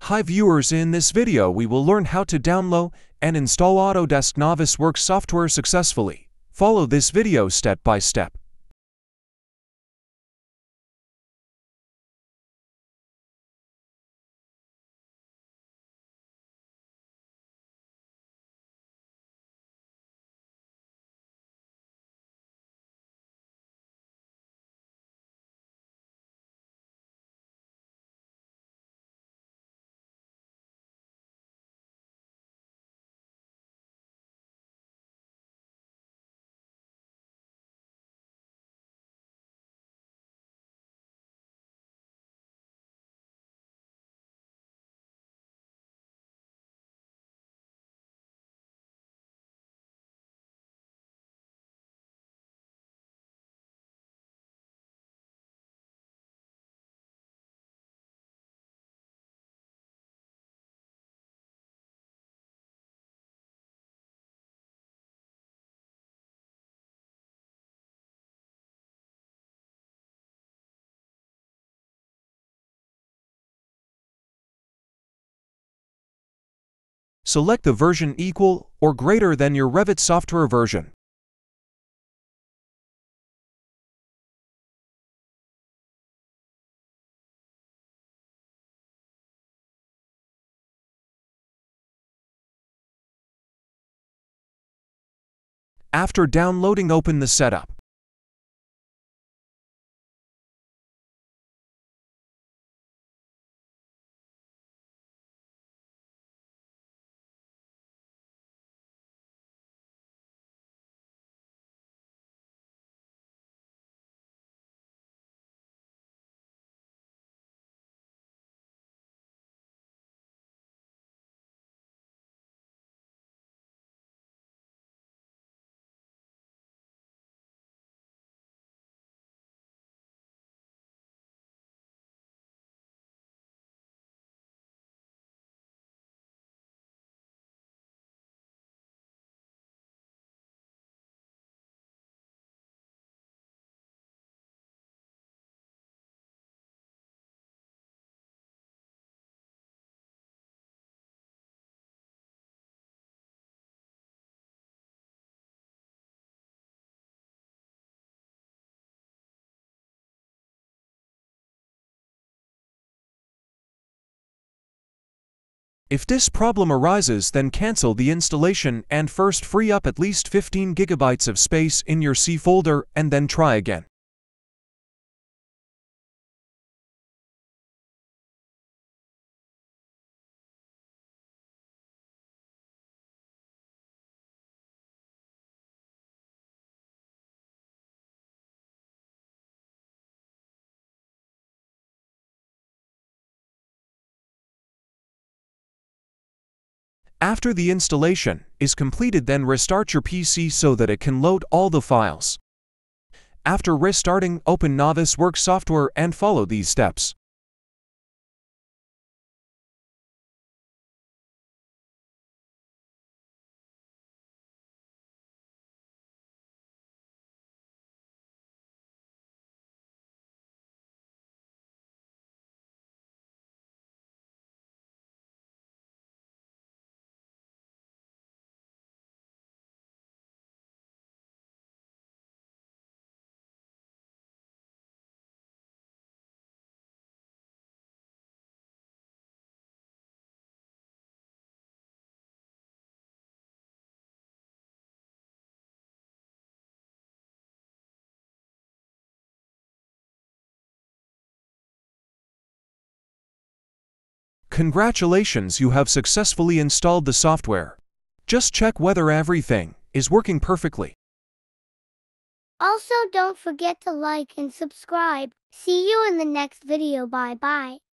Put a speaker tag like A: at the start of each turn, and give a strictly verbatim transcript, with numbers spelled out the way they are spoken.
A: Hi viewers, in this video we will learn how to download and install Autodesk Navisworks software successfully. Follow this video step by step. Select the version equal or greater than your Revit software version. After downloading, open the setup. If this problem arises, then cancel the installation and first free up at least fifteen gigabytes of space in your C folder and then try again. After the installation is completed, then restart your P C so that it can load all the files. After restarting, open Navisworks software and follow these steps. Congratulations, you have successfully installed the software. Just check whether everything is working perfectly.
B: Also, don't forget to like and subscribe. See you in the next video. Bye bye.